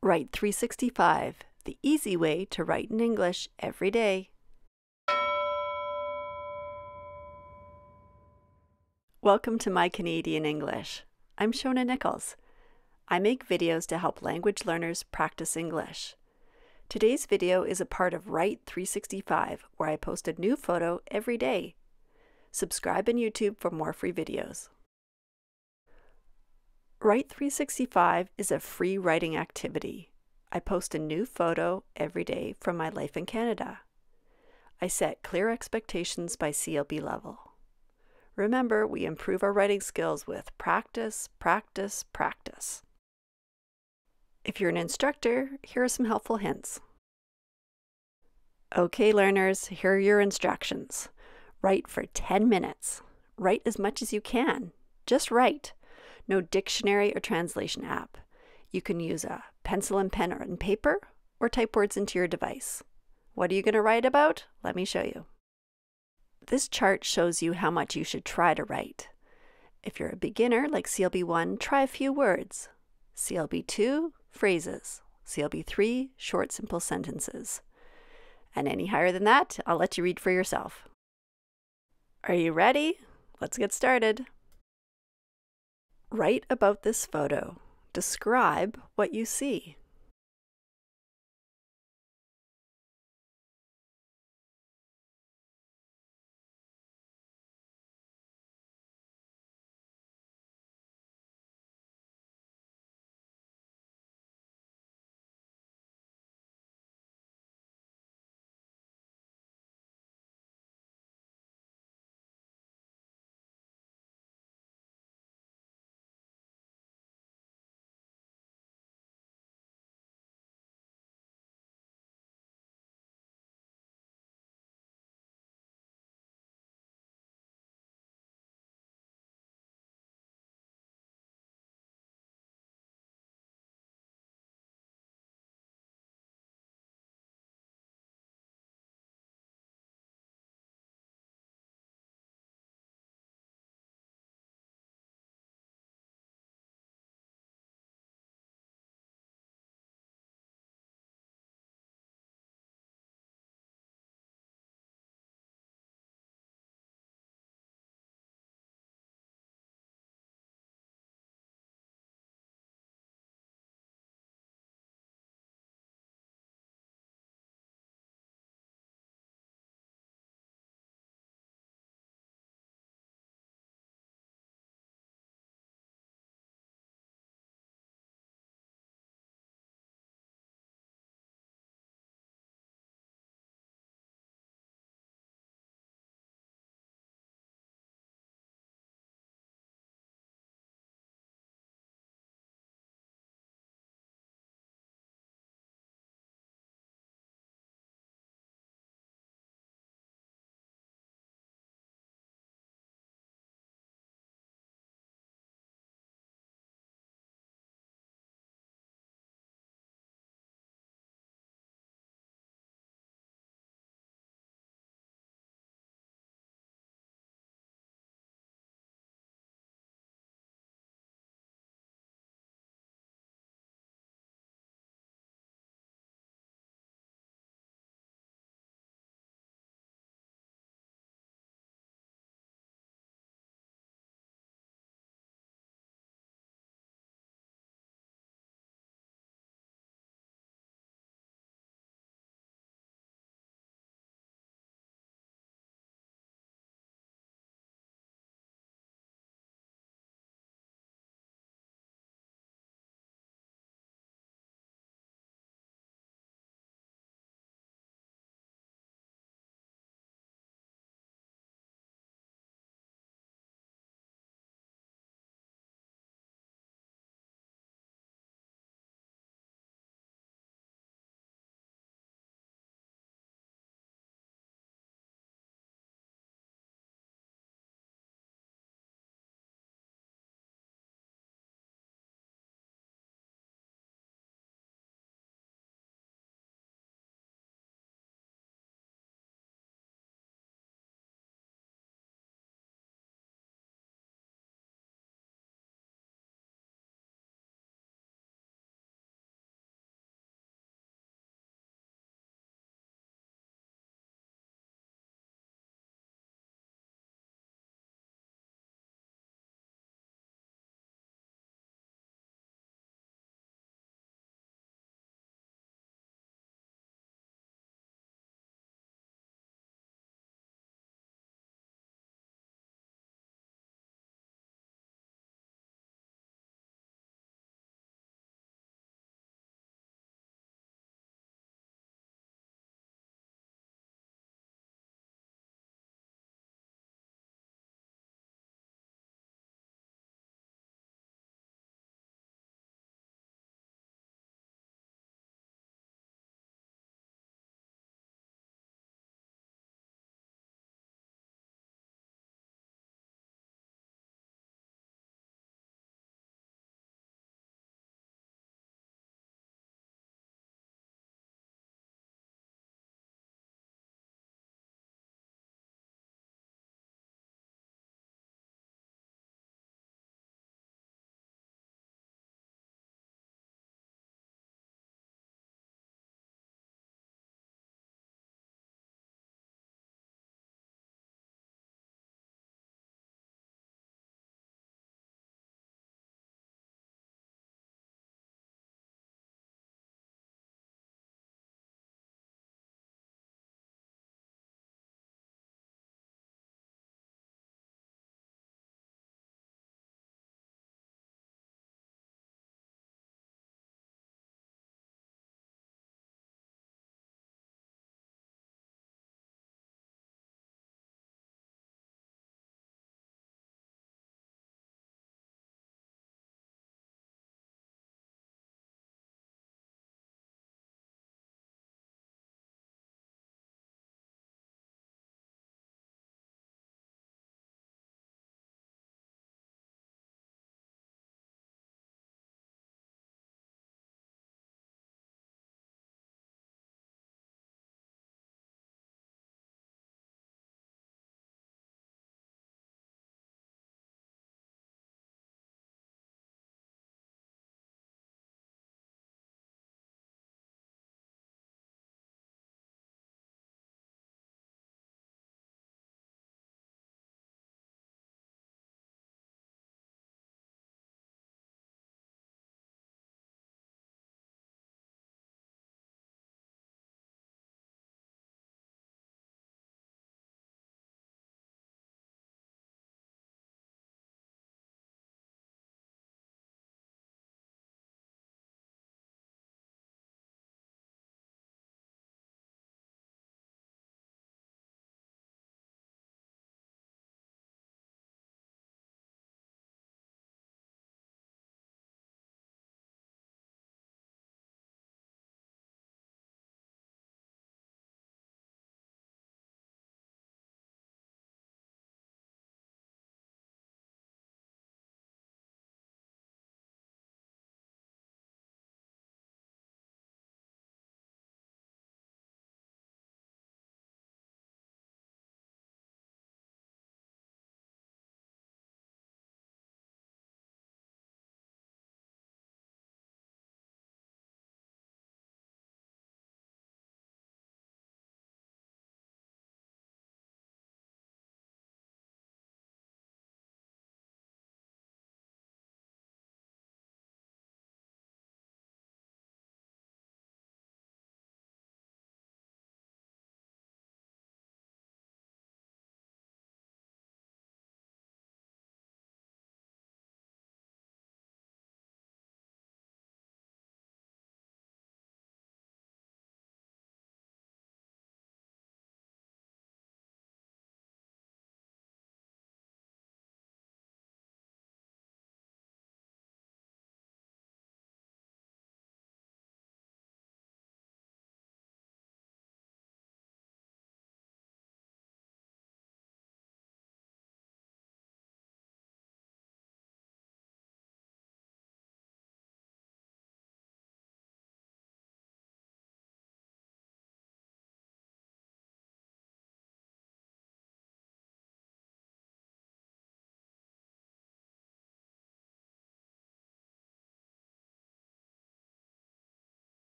Write 365, the easy way to write in English every day. Welcome to My Canadian English. I'm Shona Nichols. I make videos to help language learners practice English. Today's video is a part of Write 365, where I post a new photo every day. Subscribe on YouTube for more free videos. Write 365 is a free writing activity. I post a new photo every day from my life in Canada. I set clear expectations by CLB level. Remember, we improve our writing skills with practice, practice, practice. If you're an instructor, here are some helpful hints. Okay, learners, here are your instructions. Write for 10 minutes. Write as much as you can. Just write. No dictionary or translation app. You can use a pencil and pen and paper or type words into your device. What are you going to write about? Let me show you. This chart shows you how much you should try to write. If you're a beginner like CLB1, try a few words. CLB2, phrases. CLB3, short simple sentences. And any higher than that, I'll let you read for yourself. Are you ready? Let's get started. Write about this photo. Describe what you see.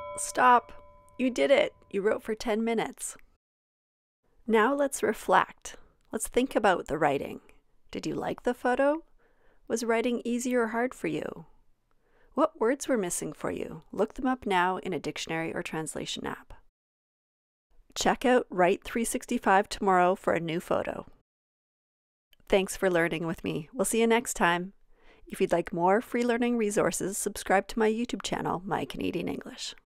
Stop! You did it! You wrote for 10 minutes. Now let's reflect. Let's think about the writing. Did you like the photo? Was writing easy or hard for you? What words were missing for you? Look them up now in a dictionary or translation app. Check out Write 365 tomorrow for a new photo. Thanks for learning with me. We'll see you next time. If you'd like more free learning resources, subscribe to my YouTube channel, My Canadian English.